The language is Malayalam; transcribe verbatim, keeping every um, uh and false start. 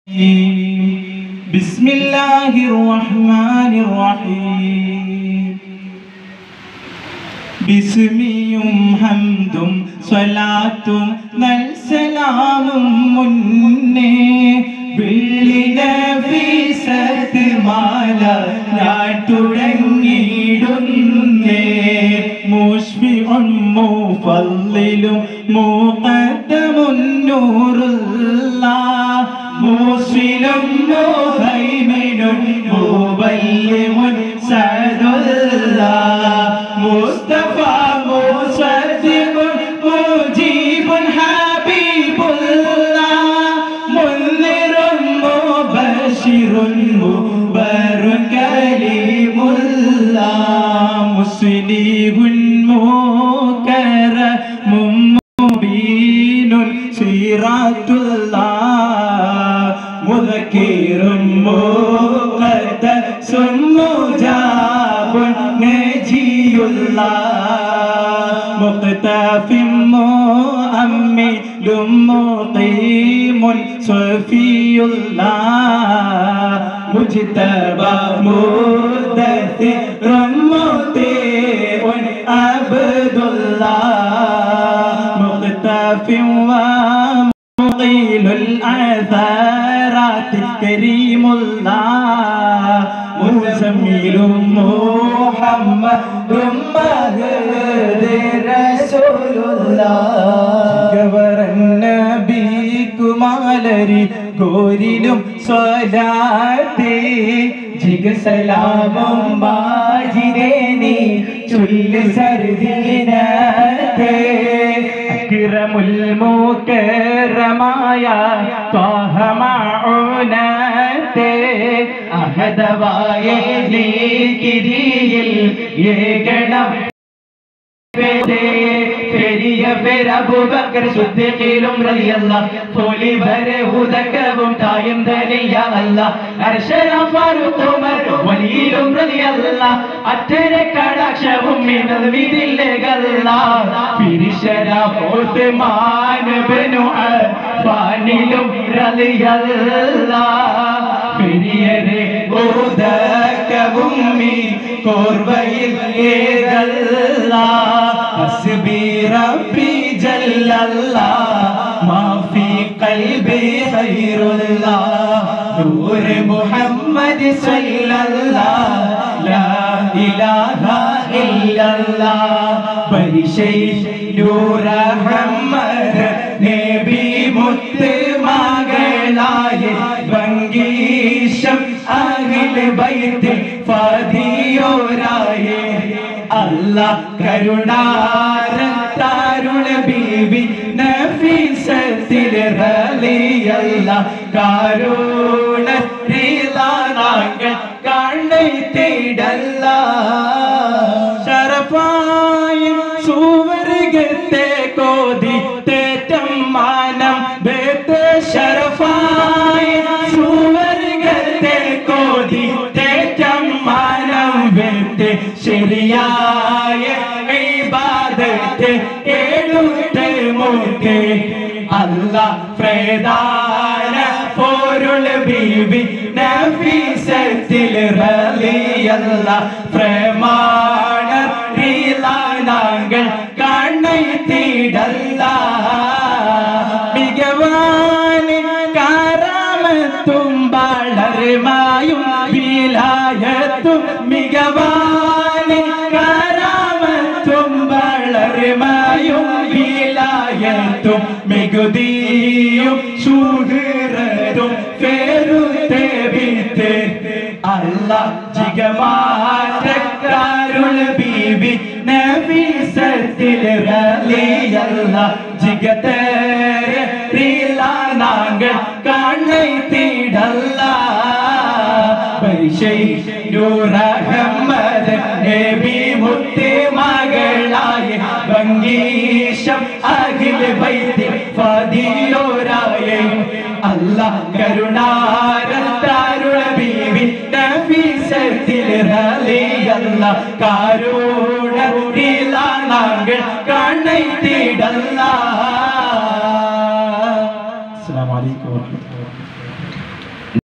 بسم الله الرحمن الرحيم ബിസ്മിയും ഹംദും സ്വലാത്തും നൽസലാമും മുന്നേ വെള്ളിനഫീസത്ത് മാല ഞാൻ തുടങ്ങിയിടുന്നേ മുശ്ഫിഉൻ മുഫള്ളിലും മുഖദ്ദമുൻ നൂറുല്ലാഹ് മുസ്ലിം മുഹൈമിനും മുബല്ലിമുൻ സഅദുല്ലാഹ് മുസ്തഫ മുസദ്ദിഖുൻ മുജീബുൻ ഹബീബുല്ലാഹ് മുൻദിറുൻ മുബശ്ശിറുൻ മുബറൻ കലീമുല്ലാഹ് മുസ്ലിഹുൻ മുകറമുൻ മുബീനുൻ സിറാത്തുല്ലാഹ് മുദക്കിറുൻ മുഖദ്ദസുൻ മുജാബുൻ مقتف مؤمل مقيم صفي الله مجتبى مدثر مطيع عبد الله مقتف ومقيل العثرات كريم الله مزمل محمد مهدي رسول الله ഗവറൻ നബിക്കുമാലരി കോരിലും സ്വലാത്തേ ജിഗ സലാമും ബാജിരേ നീ ചൊല്ല് സർദീനത്തേ അക്രമുൽ മുകറമായ ത്വാഹ മഊനത്തേ അഹദവായ നീകിരിയിൽ ഏകണം പെരിയ പേര് അബൂബക്കർ സിദ്ദീഖിലും റളിയല്ലാഹു തോലി വരെ ഉദകവും തായം ദലിയ അല്ലാഹ് അർശന ഫാറൂഖ് ഉമർ വലിയിലും റളിയല്ലാഹു അത്തരെ കടാക്ഷവും മിനൽ വിദില്ലഗല്ലാഹ് ഫിരിശര ഉസ്മാൻ ഇബ്നു അഫ്ഫാനിലും റളിയല്ലാഹു പെരിയരെ ഉദകവും മി കോർവയിൽ ഏകല്ലാഹ് حسبي ربي جل الله ما في قلبي خير الله نور محمد صلى الله لا إله إلا الله برشي نور محمد نبي മുത്തുമകളായ ഭംഗീശം അഹ്ല ബൈത്ത് ഫാദിയോരായ അല്ലാഹ് കരുണാരത്താരുണ ബീവി നഫീസത്തിൽ റളിയല്ലാഹ് കരുണ റിളാനാങ്ങൾ കണ്ടെത്തിയിടല്ലാഹ് ശറഫായ സുവർഗത്തെ കോതി തേറ്റം മാനം ബേത്തെ ശറഫായ സുവർഗത്തെ കോതി തേറ്റം മാനം ബേത്തെ ശരിയായ ഇബാദത്ത് ഏഴുത്തെ മുത്തെ അല്ലാഹ് പ്രദാന പൊരുൾ ബീവി നഫീസത്തിൽ റളിയല്ലാഹ് പ്രമാണ റിളാനാങ്ങൾ കണ്ടെത്തിയിടല്ലാഹ് മികവാന് കറാമത്തും വളർമയും വിലായത്തും മികവാന് കറാമത്തും വളർമയും വിലായത്തും മികുതിയും ശുഹ്റത്തും ഫേരുത്തെ ബിത്തെ അല്ലാഹ് ജിഗമാറ്റക്കാരുൾ ബീവി നഫീസത്തിൽ റളിയല്ലാഹ് ജിഗതേരെ റിളാനാങ്ങൾ കണ്ടെത്തിയിടല്ലാഹ് പരിശൈ നൂർ അഹമ്മദ് നബി മുത്തുമകളായ ഭംഗീശം അഹ്ല ബൈത്ത് ഫാദിയോരായ അല്ലാഹ് കരുണാരത്താരുണ ബീവി നഫീസത്തിൽ റളിയല്ലാഹ് കരുണ റിളാനാങ്ങൾ കണ്ടെത്തിയിടല്ലാഹ്. അസ്സലാമു അലൈക്കും.